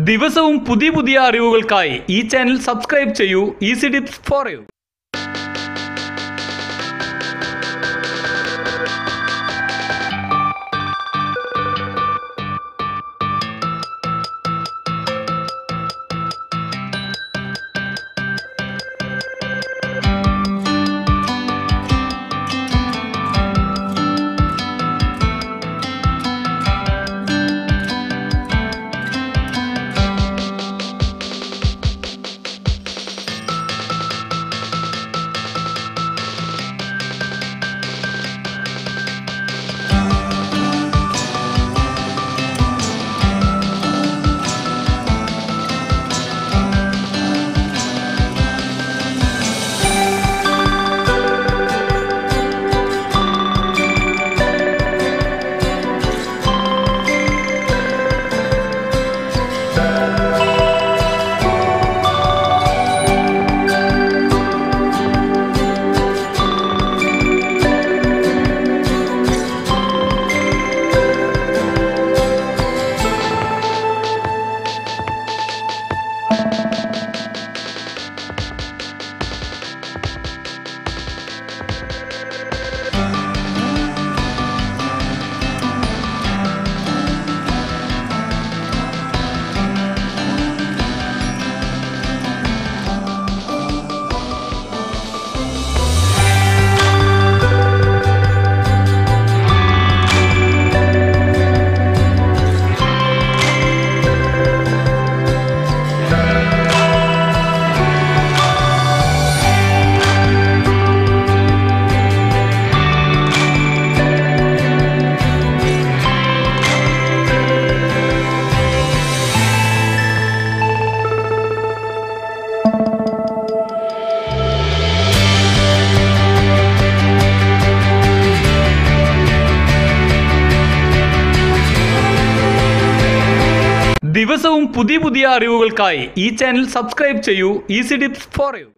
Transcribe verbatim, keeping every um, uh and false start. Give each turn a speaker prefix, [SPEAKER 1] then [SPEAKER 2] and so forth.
[SPEAKER 1] ദിവസവും പുതിയ പുതിയ അറിവുകൾക്കായി ഈ ചാനൽ സബ്സ്ക്രൈബ് ചെയ്യൂ. Easy tips for you. ദിവസവും പുതിയ പുതിയ അറിവുകൾക്കായി ഈ ചാനൽ സബ്സ്ക്രൈബ് ചെയ്യൂ. Easy tips for U.